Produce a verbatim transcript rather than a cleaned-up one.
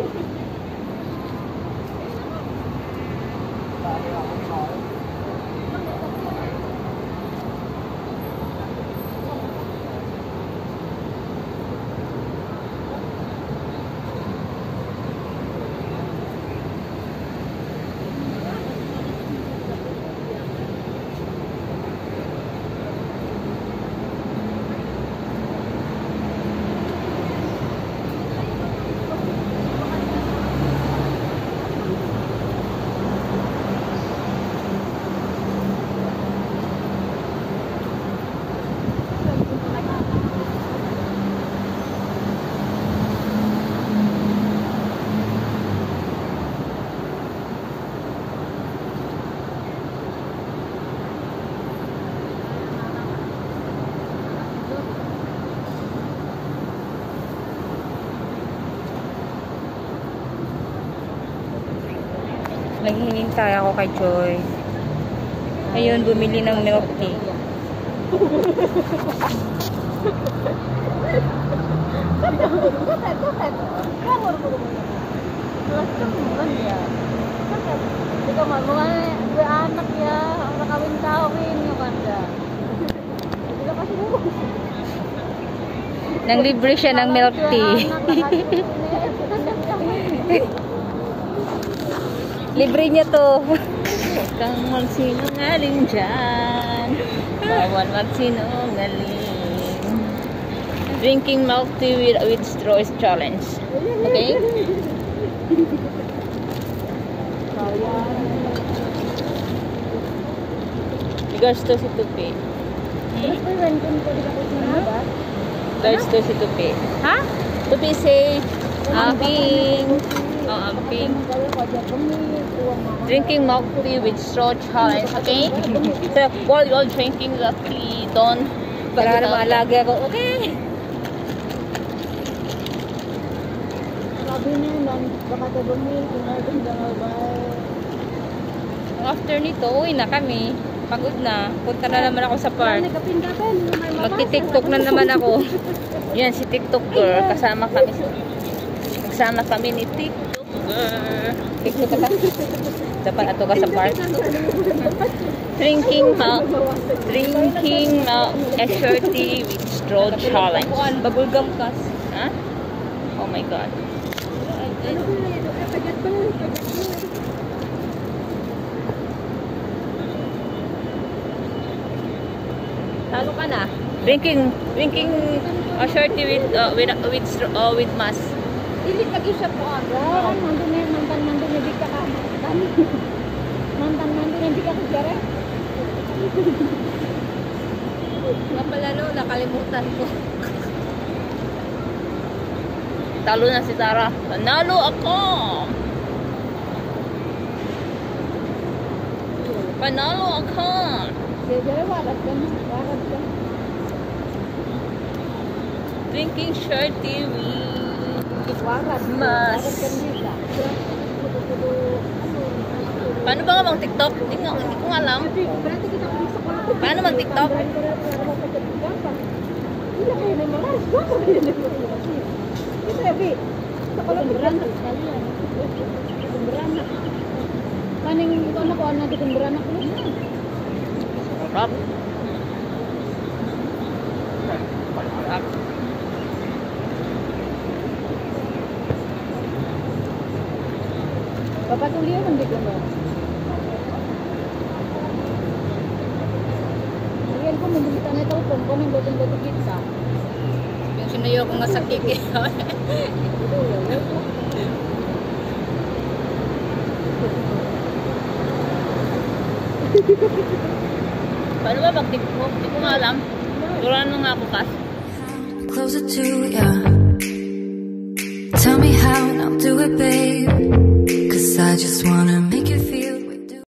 Naghihintay ako kay Joy. Ayun, bumili ng milk tea. Nang libre siya ng milk tea. Libre niya to. Huwag kang magsinungaling dyan. Bawal magsinungaling. Drinking milk tea with, with straws challenge. Okay? Guys, to si Tupi. Guys, to si Tupi. Ha? Tupi say, amping. Oh, amping. Drinking milk tea with straw challenge, okay? So, while you're drinking the tea, don't... Para naman lagi ako, okay? Sabi niya, baka tabumi, kinartin dangal ba? After nito, uwi na kami. Pagod na. Punta na naman ako sa park. Magti-tiktok na naman ako. Yan, si TikTok girl. Kasama kami. Kasama kami ni TikTok girl. TikTok ka? Dapat ato ka sa park. Drinking milk. Drinking milk. Sharetea with straw challenge. Bubblegum kas. Ha? Oh my god. Talo ka na. Drinking, drinking uh, sharetea with uh, with with uh, with mask. Dili lagi siya po aga. Nandun na mantan nandun na bigka ka. Mantan nandun na bigka ka jare. Nga pala no, nakalimutan ko. Talo na si Tara. Nanalo ako. Panalo ako. Jare warat ka na. Warat ka. Drinking sharetea with Warat. mas. Paano ba nga mag-tiktok? Hindi nga, hindi ko alam. Paano mag-tiktok? Kaning ito na ko, ano natin kung beranak ko na. Rob. Rob. Papatuloy yun, hindi ko ba? Ayan ko, mabulita na ito kung kung nang botong-botong kita. Yung sinayo ko nga sa kiki. Paano ba mag-tiktok? Hindi ko nga alam. Turuan mo nga ako kas. Closer to ya. Tell me how and I'll do it, babe. Cause I just wanna make